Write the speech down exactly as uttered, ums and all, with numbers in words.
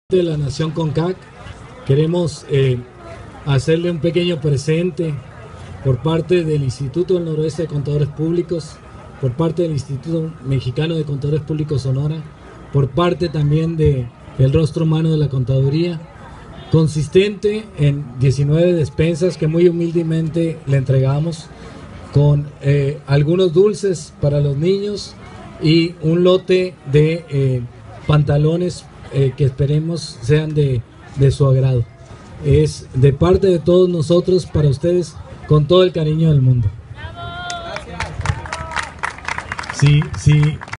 De la Nación CONCAC, queremos eh, hacerle un pequeño presente por parte del Instituto del Noroeste de Contadores Públicos, por parte del Instituto Mexicano de Contadores Públicos Sonora, por parte también de el Rostro Humano de la Contaduría, consistente en diecinueve despensas que muy humildemente le entregamos, con eh, algunos dulces para los niños y un lote de eh, pantalones Eh, que esperemos sean de, de su agrado. Es de parte de todos nosotros para ustedes, con todo el cariño del mundo. Sí, sí.